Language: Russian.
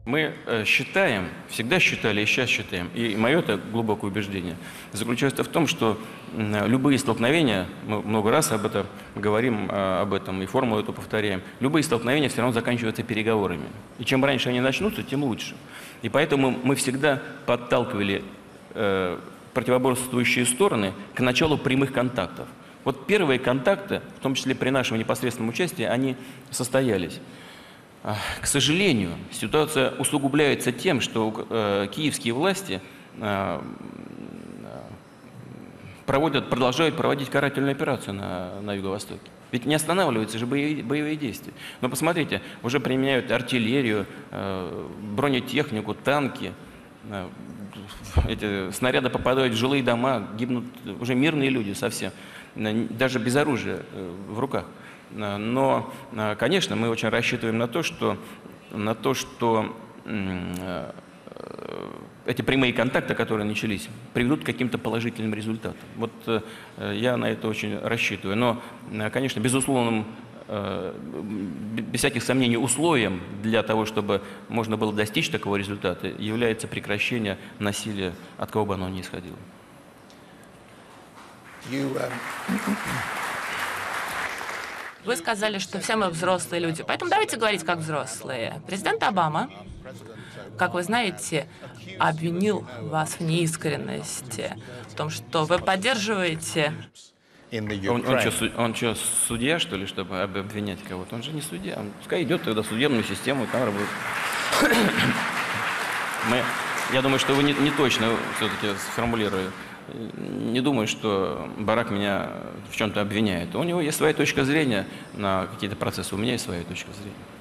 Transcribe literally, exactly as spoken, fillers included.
Мы считаем, всегда считали и сейчас считаем, и мое это глубокое убеждение, заключается в том, что любые столкновения, мы много раз об этом говорим, об этом и формулу эту повторяем, любые столкновения все равно заканчиваются переговорами. И чем раньше они начнутся, тем лучше. И поэтому мы всегда подталкивали э, противоборствующие стороны к началу прямых контактов. Вот первые контакты, в том числе при нашем непосредственном участии, они состоялись. К сожалению, ситуация усугубляется тем, что э, киевские власти э, проводят, продолжают проводить карательную операцию на, на Юго-Востоке. Ведь не останавливаются же боевые, боевые действия. Но посмотрите, уже применяют артиллерию, э, бронетехнику, танки. Э, эти снаряды попадают в жилые дома, гибнут уже мирные люди совсем, даже без оружия э, в руках. Но, конечно, мы очень рассчитываем на то, что, на то, что эти прямые контакты, которые начались, приведут к каким-то положительным результатам. Вот я на это очень рассчитываю. Но, конечно, безусловным, без всяких сомнений, условием для того, чтобы можно было достичь такого результата, является прекращение насилия, от кого бы оно ни исходило. You, uh... Вы сказали, что все мы взрослые люди, поэтому давайте говорить как взрослые. Президент Обама, как вы знаете, обвинил вас в неискренности, в том, что вы поддерживаете... Он, он, что, он что, судья, что ли, чтобы обвинять кого-то? Он же не судья. Он, пускай идет тогда в судебную систему, и там работает. Мы, я думаю, что вы не, не точно все-таки сформулируете. Не думаю, что Барак меня в чем-то обвиняет. У него есть своя точка зрения на какие-то процессы, у меня есть своя точка зрения.